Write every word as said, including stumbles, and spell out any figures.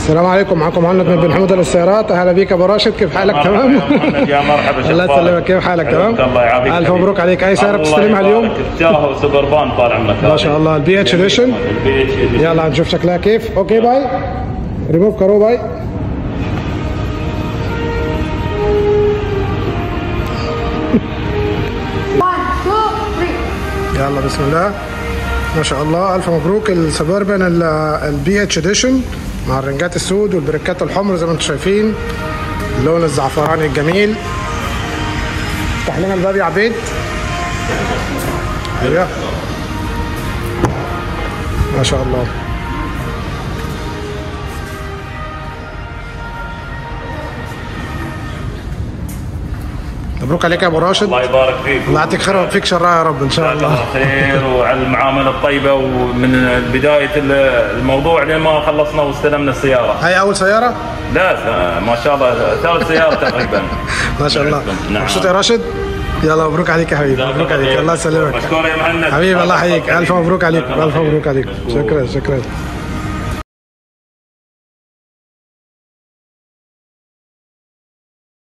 السلام عليكم، معكم مهند من بن حمودة للسيارات. اهلا بيك يا ابو راشد، كيف حالك؟ تمام يا مرحبا. الله يسلمك، كيف حالك؟ تمام، الله يعافيك. الف مبروك عليك. اي سياره بتستلمها اليوم؟ تاهو سوبربان طالع منك ما شاء الله. البي اتش اديشن. البي اتش اديشن. يلا هنشوف شكلها كيف. اوكي باي. ريموف كارو باي. يلا بسم الله ما شاء الله. الف مبروك. السبربن البي اتش اديشن مع الرنجات السود والبريكات الحمر زي ما انتم شايفين، اللون الزعفراني الجميل. افتح لنا الباب يا عبيد. ايوه ما شاء الله. مبروك عليك يا ابو راشد. الله يبارك فيك. الله يعطيك خير ويوفقك شرها يا رب ان شاء الله. خير وعلى المعامله الطيبه، ومن بدايه الموضوع لين ما خلصنا واستلمنا السياره. هاي اول سياره؟ لا ما شاء الله ثالث سياره تقريبا. ما شاء الله. نعم. مبسوط يا راشد؟ يلا مبروك عليك يا حبيبي. مبروك عليك، الله يسلمك مشكور يا مهند حبيبي. الله يحييك، الف مبروك عليك، الف مبروك عليك. شكرا شكرا.